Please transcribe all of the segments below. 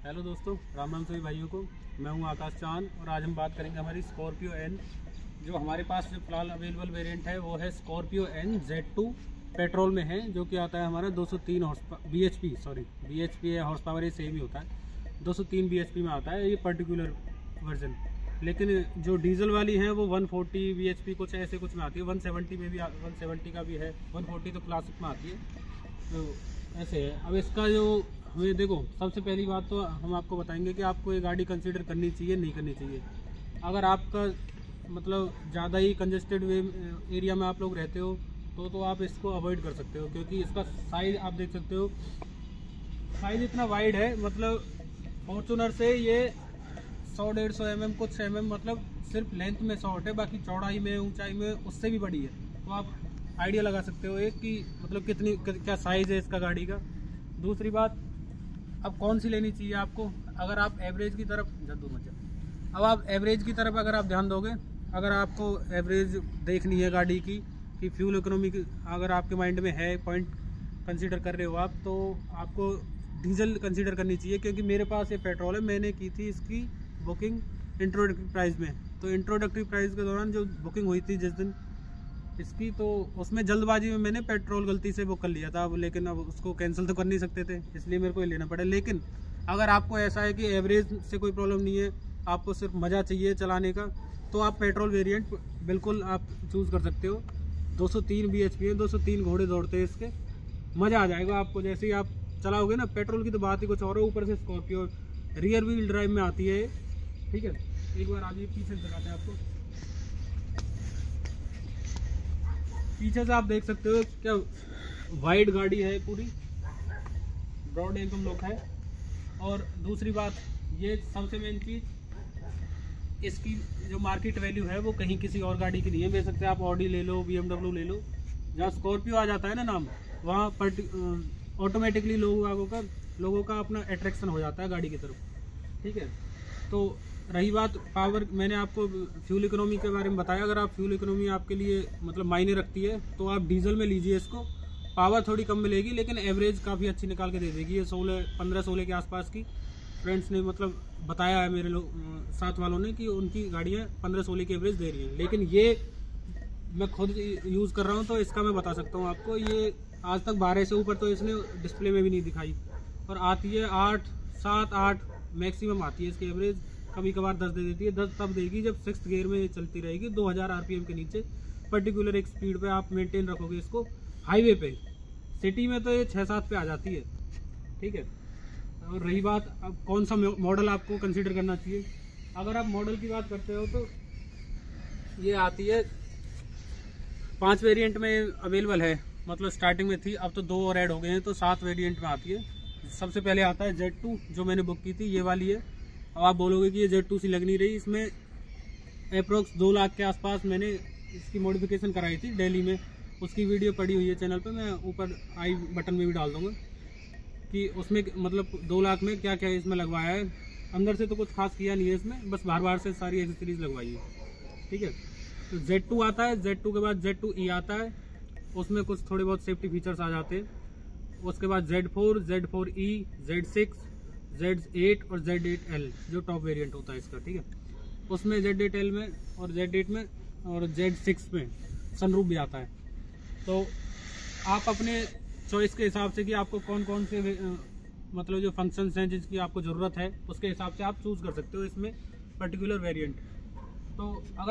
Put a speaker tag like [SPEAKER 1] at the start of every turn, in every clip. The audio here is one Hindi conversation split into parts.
[SPEAKER 1] हेलो दोस्तों, राम राम सभी भाइयों को। मैं हूं आकाश चांद और आज हम बात करेंगे हमारी स्कॉर्पियो एन। जो हमारे पास जो फिलहाल अवेलेबल वेरिएंट है वो है स्कॉर्पियो एन Z2 पेट्रोल में है, जो कि आता है हमारा 203 BHP है, हॉर्स पावर ये सेम ही होता है। 203 BHP में आता है ये पर्टिकुलर वर्जन। लेकिन जो डीजल वाली है वो 140 BHP कुछ ऐसे कुछ में आती है। 170 में भी 170 का भी है, 140 तो क्लासिक में आती है। तो ऐसे है। अब इसका जो हमें देखो, सबसे पहली बात तो हम आपको बताएंगे कि आपको ये गाड़ी कंसीडर करनी चाहिए नहीं करनी चाहिए। अगर आपका मतलब ज़्यादा ही कंजेस्टेड एरिया में आप लोग रहते हो तो आप इसको अवॉइड कर सकते हो, क्योंकि इसका साइज़ आप देख सकते हो, साइज़ इतना वाइड है। मतलब फॉर्चूनर से ये 100-150 mm कुछ मतलब सिर्फ लेंथ में शॉर्ट है, बाकी चौड़ाई में ऊंचाई में उससे भी बड़ी है। तो आप आइडिया लगा सकते हो एक कि मतलब कितनी क्या साइज़ है इसका गाड़ी का। दूसरी बात, अब कौन सी लेनी चाहिए आपको। अगर आप एवरेज की तरफ अब आप एवरेज की तरफ अगर आप ध्यान दोगे, अगर आपको एवरेज देखनी है गाड़ी की कि फ्यूल इकोनॉमी की अगर आपके माइंड में है, पॉइंट कंसीडर कर रहे हो आप, तो आपको डीजल कंसीडर करनी चाहिए। क्योंकि मेरे पास ये पेट्रोल है, मैंने की थी इसकी बुकिंग इंट्रोडक्टरी प्राइस में। तो इंट्रोडक्टरी प्राइस के दौरान जो बुकिंग हुई थी जिस दिन इसकी, तो उसमें जल्दबाजी में मैंने पेट्रोल गलती से बुक कर लिया था। अब लेकिन अब उसको कैंसिल तो कर नहीं सकते थे, इसलिए मेरे को ये लेना पड़ा। लेकिन अगर आपको ऐसा है कि एवरेज से कोई प्रॉब्लम नहीं है, आपको सिर्फ मज़ा चाहिए चलाने का, तो आप पेट्रोल वेरिएंट बिल्कुल आप चूज़ कर सकते हो। 203 BHP है, 203 घोड़े दौड़ते हैं इसके, मज़ा आ जाएगा आपको। जैसे ही आप चलाओगे ना, पेट्रोल की तो बात ही कुछ और है। ऊपर से स्कॉर्पियो रियर व्हील ड्राइव में आती है, ठीक है। एक बार आगे पीछे दिखाते हैं आपको। पीछे से आप देख सकते हो क्या वाइड गाड़ी है, पूरी ब्रॉड एकदम लुक है। और दूसरी बात, ये सबसे मेन चीज़, इसकी जो मार्केट वैल्यू है वो कहीं किसी और गाड़ी की नहीं है। बेच सकते आप ऑडी ले लो, BMW ले लो। जहाँ स्कॉर्पियो आ जाता है ना नाम, वहाँ ऑटोमेटिकली लोगों का अपना अट्रैक्शन हो जाता है गाड़ी की तरफ, ठीक है। तो रही बात पावर, मैंने आपको फ्यूल इकोनॉमी के बारे में बताया। अगर आप फ्यूल इकोनॉमी आपके लिए मतलब मायने रखती है तो आप डीजल में लीजिए इसको। पावर थोड़ी कम मिलेगी लेकिन एवरेज काफ़ी अच्छी निकाल के दे देगी। ये 15-16 के आसपास की फ्रेंड्स ने मतलब बताया है मेरे लोग साथ वालों ने कि उनकी गाड़ियाँ 15-16 की एवरेज दे रही हैं। लेकिन ये मैं खुद यूज़ कर रहा हूँ तो इसका मैं बता सकता हूँ आपको, ये आज तक 12 से ऊपर तो इसने डिस्प्ले में भी नहीं दिखाई। और आती है 8, 7, 8 मैक्सिमम आती है इसकी एवरेज। कभी कभार 10 दे देती है। 10 तब देगी जब 6th गियर में चलती रहेगी 2000 RPM के नीचे। पर्टिकुलर एक स्पीड पे आप मेंटेन रखोगे इसको हाईवे पे। सिटी में तो ये 6-7 पे आ जाती है, ठीक है। और रही बात, अब कौन सा मॉडल आपको कंसीडर करना चाहिए। अगर आप मॉडल की बात करते हो तो ये आती है 5 वेरिएंट में अवेलेबल है। मतलब स्टार्टिंग में थी, अब तो 2 और ऐड हो गए हैं, तो 7 वेरिएंट में आती है। सबसे पहले आता है Z2, जो मैंने बुक की थी, ये वाली है। अब आप बोलोगे कि ये Z2 सी लग नहीं रही। इसमें अप्रोक्स 2 लाख के आसपास मैंने इसकी मॉडिफिकेशन कराई थी दिल्ली में। उसकी वीडियो पड़ी हुई है चैनल पे, मैं ऊपर आई बटन में भी डाल दूंगा कि उसमें मतलब 2 लाख में क्या क्या इसमें लगवाया है। अंदर से तो कुछ खास किया नहीं है इसमें, बस बार से सारी एक्सेसरीज लगवाई है, ठीक है। तो Z2 आता है, Z2 के बाद Z2E आता है। उसमें कुछ थोड़े बहुत सेफ्टी फीचर्स आ जाते हैं। उसके बाद Z4, Z4E, Z6, Z8 और Z8L जो टॉप वेरिएंट होता है इसका, ठीक है। उसमें Z8L में और Z8 में और Z6 में सनरूफ भी आता है। तो आप अपने चॉइस के हिसाब से कि आपको कौन कौन से मतलब जो फंक्शंस हैं जिसकी आपको ज़रूरत है, उसके हिसाब से आप चूज़ कर सकते हो इसमें पर्टिकुलर वेरिएंट। तो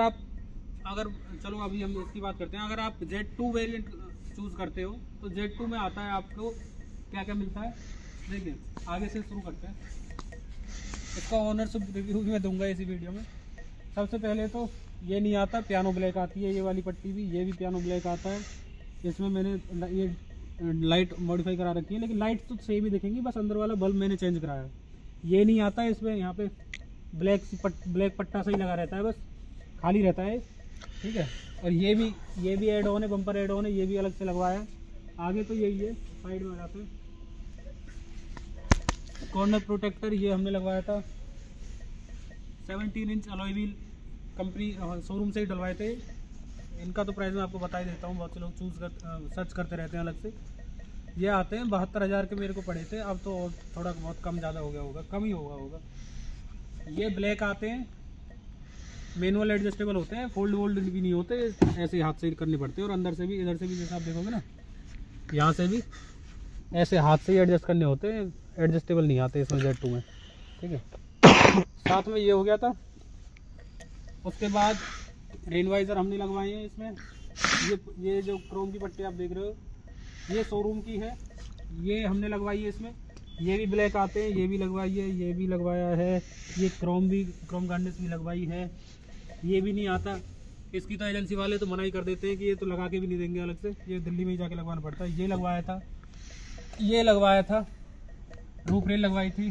[SPEAKER 1] अगर चलो अभी हम इसकी बात करते हैं। अगर आप Z2 वेरिएंट चूज़ करते हो तो Z2 में आता है आपको क्या क्या मिलता है, देखिए आगे से शुरू करते हैं। इसका ऑनरशिप रिव्यू भी मैं दूंगा इसी वीडियो में। सबसे पहले तो ये नहीं आता, पियानो ब्लैक आती है ये वाली पट्टी भी, ये भी पियानो ब्लैक आता है। इसमें मैंने ये लाइट मॉडिफाई करा रखी है, लेकिन लाइट तो सेम ही दिखेंगी, बस अंदर वाला बल्ब मैंने चेंज कराया है। ये नहीं आता है इसमें, यहाँ पे ब्लैक पट्टा सही लगा रहता है, बस खाली रहता है, ठीक है। और ये भी ऐड ऑन है, बम्पर ऐड ऑन है, ये भी अलग से लगवाया है। आगे तो यही है, साइड में लगाते हैं। कॉर्नर प्रोटेक्टर ये हमने लगवाया था, 17 inch alloy wheel company showroom से ही डलवाए थे। इनका तो प्राइस मैं आपको बता ही देता हूँ, बहुत से लोग सर्च करते रहते हैं अलग से। ये आते हैं 72,000 के मेरे को पड़े थे, अब तो थोड़ा बहुत कम ज़्यादा हो गया होगा, कम ही होगा। ये ब्लैक आते हैं, मैनुअल एडजस्टेबल होते हैं, फोल्ड वोल्ड भी नहीं होते, ऐसे हाथ से करने पड़ते हैं। और अंदर से भी इधर से भी जैसा आप देखोगे ना, यहाँ से भी ऐसे हाथ से ही एडजस्ट करने होते हैं, एडजस्टेबल नहीं आते इसमें Z2 में, ठीक है। साथ में ये हो गया था। उसके बाद रेन वाइजर हमने लगवाए हैं इसमें। ये जो क्रोम की पट्टी आप देख रहे हो, ये शोरूम की है, ये हमने लगवाई है इसमें। ये भी ब्लैक आते हैं, ये भी लगवाई है, ये भी लगवाया है, ये क्रोम गार्निश भी लगवाई है। ये भी नहीं आता, इसकी तो एजेंसी वाले तो मना ही कर देते हैं कि ये तो लगा के भी नहीं देंगे अलग से, ये दिल्ली में ही जाके लगवाना पड़ता है। ये लगवाया था, ये लगवाया था, रूफ रेल लगवाई थी।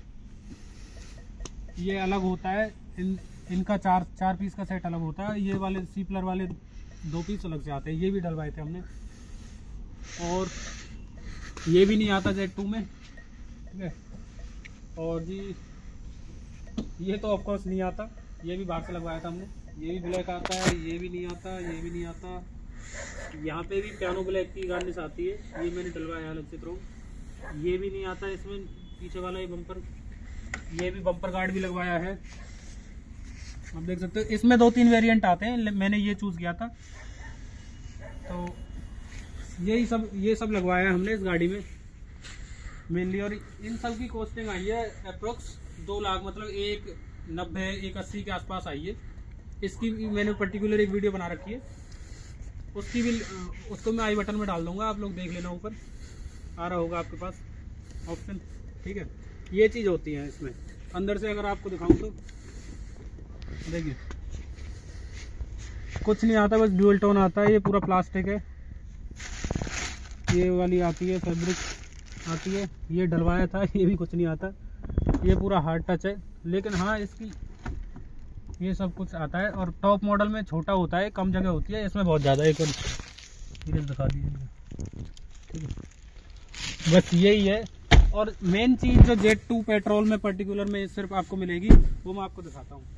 [SPEAKER 1] ये अलग होता है, इनका चार पीस का सेट अलग होता है। ये वाले सीपलर वाले 2 पीस अलग से आते हैं, ये भी डलवाए थे हमने। और ये भी नहीं आता Z2 में, ठीक है। और जी ये तो ऑफकोर्स नहीं आता, ये भी बाहर से लगवाया था हमने। ये भी ब्लैक आता है, ये भी नहीं आता, ये भी नहीं आता। यहाँ पे भी पियानो ब्लैक की गार्निश आती है, ये मैंने डलवाया अलग से क्रोम। ये भी नहीं आता इसमें, पीछे वाला ये बम्पर, ये भी बम्पर गार्ड भी लगवाया है, आप देख सकते हो। इसमें 2-3 वेरिएंट आते हैं, मैंने ये चूज़ किया था। तो ये सब लगवाया है हमने इस गाड़ी में मेनली। और इन सब की कॉस्टिंग आई है अप्रोक्स 2 लाख, मतलब 190 180 के आसपास आई है। इसकी भी मैंने पर्टिकुलर एक वीडियो बना रखी है, उसकी भी उसको मैं आई बटन में डाल दूंगा, आप लोग देख लेना, ऊपर आ रहा होगा आपके पास ऑप्शन, ठीक है। ये चीज़ होती है इसमें। अंदर से अगर आपको दिखाऊं तो देखिए, कुछ नहीं आता, बस ड्यूल टोन आता है। ये पूरा प्लास्टिक है, ये वाली आती है, फैब्रिक आती है। ये डलवाया था, ये भी कुछ नहीं आता, ये पूरा हार्ड टच है। लेकिन हाँ, इसकी ये सब कुछ आता है। और टॉप मॉडल में छोटा होता है, कम जगह होती है, इसमें बहुत ज़्यादा। एक और धीरे दिखा दीजिए, ठीक है। बस यही है। और मेन चीज़ जो Z2 पेट्रोल में पर्टिकुलर में सिर्फ आपको मिलेगी, वो मैं आपको दिखाता हूँ।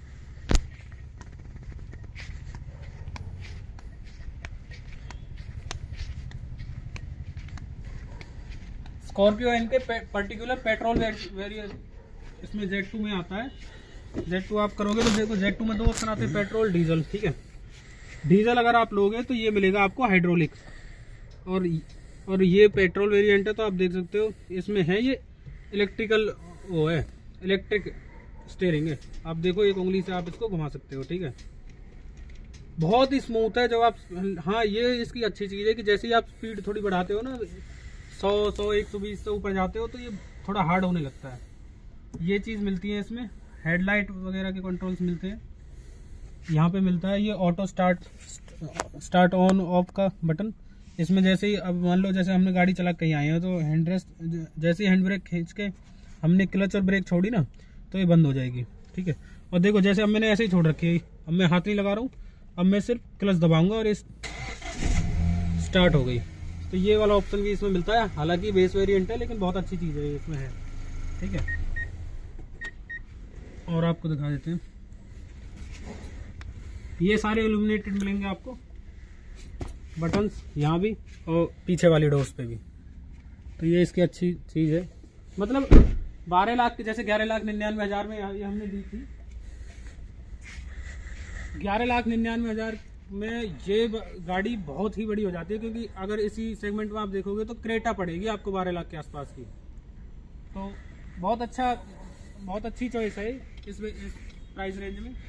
[SPEAKER 1] स्कॉर्पियो एन के पर्टिकुलर पेट्रोल वेरिएंट इसमें Z2 में आता है। Z2 आप करोगे तो देखो, Z2 में 2 ऑप्शन आते हैं, पेट्रोल डीजल, ठीक है। डीजल अगर आप लोगे तो ये मिलेगा आपको हाइड्रोलिक, और ये पेट्रोल वेरिएंट है। तो आप देख सकते हो इसमें है ये इलेक्ट्रिकल, वो है इलेक्ट्रिक स्टीयरिंग है। आप देखो, एक उंगली से आप इसको घुमा सकते हो, ठीक है। बहुत ही स्मूथ है जब आप, हाँ ये इसकी अच्छी चीज़ है कि जैसे ही आप स्पीड थोड़ी बढ़ाते हो ना, 100 120 से ऊपर जाते हो, तो ये थोड़ा हार्ड होने लगता है। ये चीज़ मिलती है इसमें। हेडलाइट वगैरह के कंट्रोल्स मिलते हैं, यहाँ पे मिलता है ये ऑटो स्टार्ट ऑन ऑफ का बटन। इसमें जैसे ही, अब मान लो जैसे हमने गाड़ी चला कहीं आए हैं, तो हैंड रेस्ट, जैसे ही हैंड ब्रेक खींच के हमने क्लच और ब्रेक छोड़ी ना, तो ये बंद हो जाएगी, ठीक है। और देखो, जैसे अब मैंने ऐसे ही छोड़ रखी है, अब मैं हाथ नहीं लगा रहा हूँ, अब मैं सिर्फ क्लच दबाऊंगा और ये स्टार्ट हो गई। तो ये वाला ऑप्शन भी इसमें मिलता है। हालांकि बेस वेरिएंट है, लेकिन बहुत अच्छी चीज़ है इसमें है, ठीक है। और आपको दिखा देते हैं, ये सारे इल्यूमिनेटेड मिलेंगे आपको बटन्स, यहाँ भी और पीछे वाली डोर्स पे भी। तो ये इसकी अच्छी चीज़ है। मतलब 12 लाख के जैसे 11,99,000 में ये हमने दी थी। 11,99,000 में ये गाड़ी बहुत ही बड़ी हो जाती है, क्योंकि अगर इसी सेगमेंट में आप देखोगे तो क्रेटा पड़ेगी आपको 12 लाख के आसपास की। तो बहुत अच्छी चॉइस है इस प्राइस रेंज में।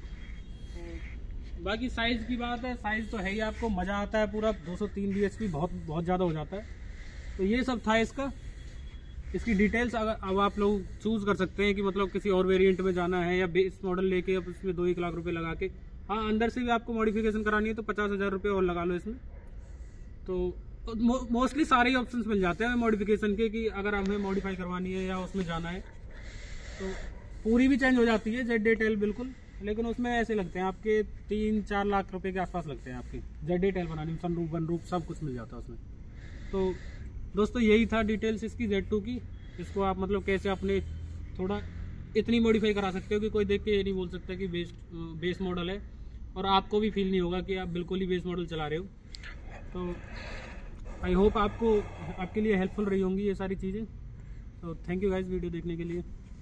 [SPEAKER 1] बाकी साइज़ की बात है, साइज़ तो है ही, आपको मज़ा आता है पूरा। 203 bhp बहुत ज़्यादा हो जाता है। तो ये सब था इसका। इसकी डिटेल्स अगर अब आप लोग चूज़ कर सकते हैं कि मतलब किसी और वेरिएंट में जाना है या बेस मॉडल लेके अब इसमें 2-1 लाख रुपए लगा के, हाँ अंदर से भी आपको मॉडिफिकेशन करानी है तो 50,000 रुपये और लगा लो इसमें। तो मोस्टली सारे ही ऑप्शंस मिल जाते हैं मॉडिफिकेशन के, कि अगर हमें मॉडिफाई करवानी है या उसमें जाना है तो पूरी भी चेंज हो जाती है Z8L बिल्कुल। लेकिन उसमें ऐसे लगते हैं आपके 3-4 लाख रुपए के आसपास लगते हैं आपकी Z8L बनाने में। सनरूफ वनरूफ सब कुछ मिल जाता है उसमें। तो दोस्तों यही था डिटेल्स इसकी Z2 की। इसको आप मतलब कैसे अपने थोड़ा इतनी मॉडिफाई करा सकते हो कि कोई देख के ये नहीं बोल सकता कि बेस मॉडल है, और आपको भी फील नहीं होगा कि आप बिल्कुल ही बेस मॉडल चला रहे हो। तो आई होप आपको आपके लिए हेल्पफुल रही होंगी ये सारी चीज़ें। तो थैंक यू गाइस वीडियो देखने के लिए।